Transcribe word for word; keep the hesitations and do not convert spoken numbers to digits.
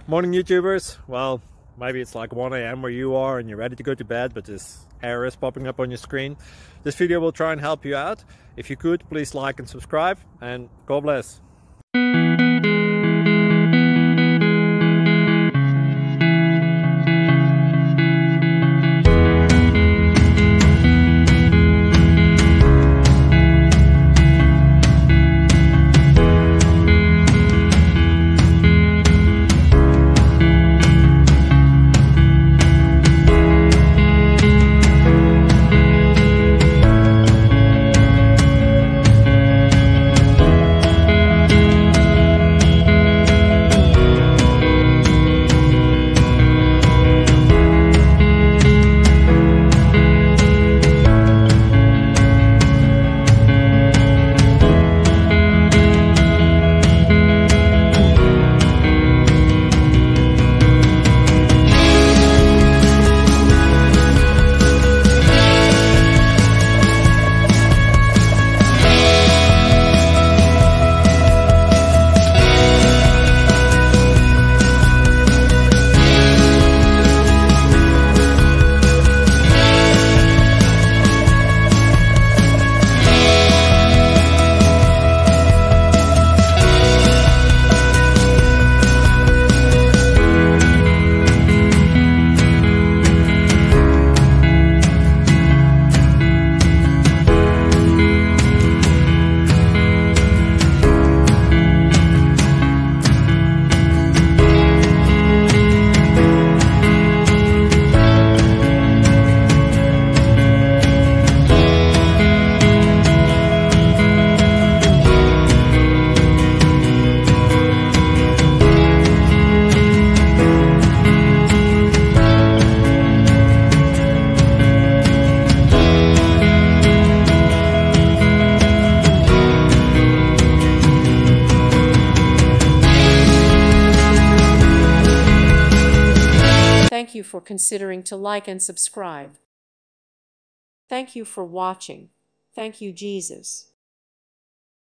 Morning YouTubers. Well, maybe it's like one A M where you are and you're ready to go to bed, but this error is popping up on your screen. This video will try and help you out. If you could, please like and subscribe, and God bless. Thank you for considering to like and subscribe. Thank you for watching. Thank you, Jesus.